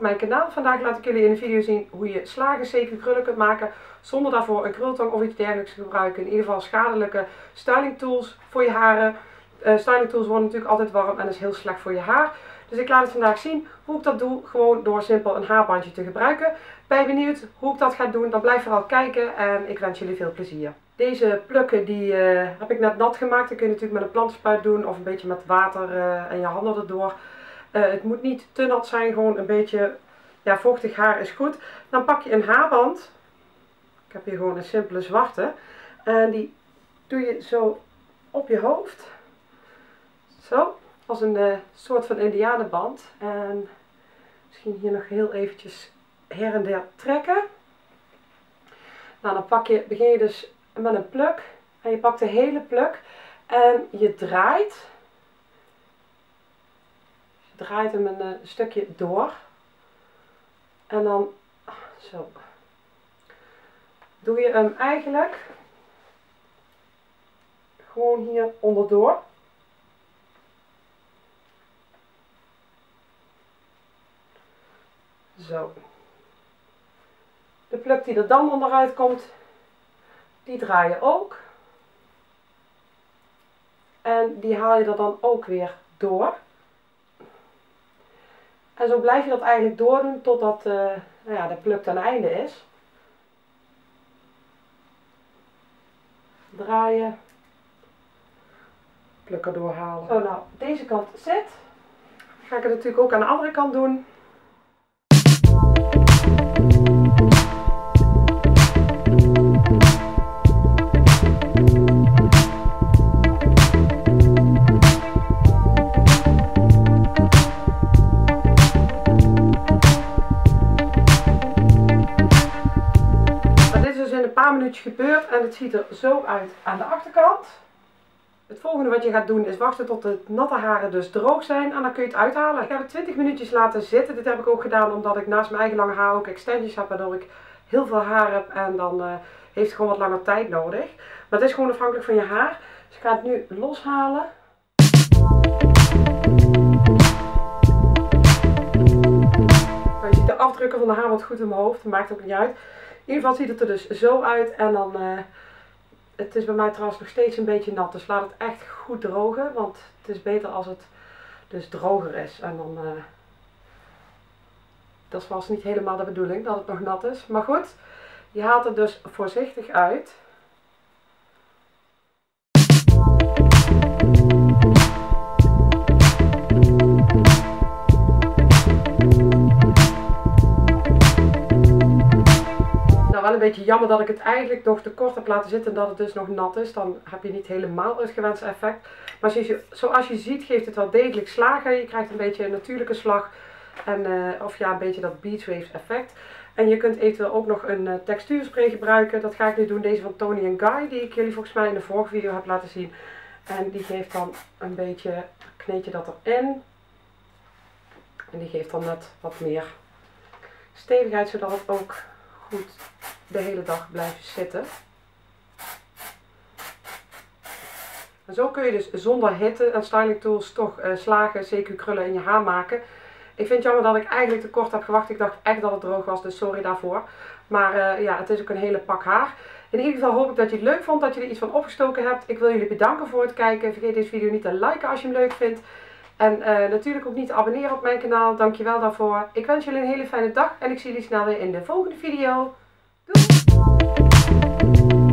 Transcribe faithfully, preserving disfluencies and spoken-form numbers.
mijn kanaal. Vandaag laat ik jullie in de video zien hoe je slagen C Q krullen kunt maken zonder daarvoor een krultang of iets dergelijks te gebruiken. In ieder geval schadelijke styling tools voor je haren. Uh, styling tools worden natuurlijk altijd warm en dat is heel slecht voor je haar. Dus ik laat het vandaag zien hoe ik dat doe, gewoon door simpel een haarbandje te gebruiken. Ben je benieuwd hoe ik dat ga doen, dan blijf vooral kijken en ik wens jullie veel plezier. Deze plukken die uh, heb ik net nat gemaakt. Dat kun je natuurlijk met een plantenspuit doen of een beetje met water uh, en je handen erdoor. Uh, het moet niet te nat zijn, gewoon een beetje ja, vochtig haar is goed. Dan pak je een haarband. Ik heb hier gewoon een simpele zwarte. En die doe je zo op je hoofd. Zo, als een uh, soort van indianenband. En misschien hier nog heel eventjes her en der trekken. Nou, dan pak je, begin je dus met een pluk. En je pakt de hele pluk. En je draait. Je draait hem een, een stukje door. En dan, zo. Doe je hem eigenlijk gewoon hier onderdoor. Zo. De pluk die er dan onderuit komt, die draai je ook. En die haal je er dan ook weer door. En zo blijf je dat eigenlijk doordoen totdat uh, nou ja, de pluk ten einde is. Draaien. Pluk erdoor halen. Zo, nou, deze kant zit. Ga ik het natuurlijk ook aan de andere kant doen. Gebeurt en het ziet er zo uit aan de achterkant. Het volgende wat je gaat doen is wachten tot de natte haren dus droog zijn en dan kun je het uithalen. Ik heb het twintig minuutjes laten zitten. Dit heb ik ook gedaan omdat ik naast mijn eigen lange haar ook extensions heb, waardoor ik heel veel haar heb en dan uh, heeft het gewoon wat langer tijd nodig. Maar het is gewoon afhankelijk van je haar. Dus ik ga het nu loshalen. Je ziet de afdrukken van de haar wat goed in mijn hoofd, dat maakt ook niet uit. In ieder geval ziet het er dus zo uit en dan, uh, het is bij mij trouwens nog steeds een beetje nat, dus laat het echt goed drogen, want het is beter als het dus droger is. En dan, uh, dat was niet helemaal de bedoeling dat het nog nat is, maar goed, je haalt het dus voorzichtig uit. Wel een beetje jammer dat ik het eigenlijk nog te kort heb laten zitten en dat het dus nog nat is. Dan heb je niet helemaal het gewenste effect. Maar zoals je, zoals je ziet geeft het wel degelijk slagen. Je krijgt een beetje een natuurlijke slag. En, uh, of ja, een beetje dat beach waves effect. En je kunt eventueel ook nog een uh, textuurspray gebruiken. Dat ga ik nu doen. Deze van Toni en Guy. Die ik jullie volgens mij in de vorige video heb laten zien. En die geeft dan een beetje, kneed je dat erin. En die geeft dan net wat meer stevigheid. Zodat het ook goed de hele dag blijven zitten. En zo kun je dus zonder hitte en styling tools toch uh, slagen, C Q krullen in je haar maken. Ik vind het jammer dat ik eigenlijk te kort heb gewacht. Ik dacht echt dat het droog was, dus sorry daarvoor. Maar uh, ja, het is ook een hele pak haar. In ieder geval hoop ik dat je het leuk vond, dat je er iets van opgestoken hebt. Ik wil jullie bedanken voor het kijken. Vergeet deze video niet te liken als je hem leuk vindt. En uh, natuurlijk ook niet te abonneren op mijn kanaal. Dankjewel daarvoor. Ik wens jullie een hele fijne dag en ik zie jullie snel weer in de volgende video. Doei!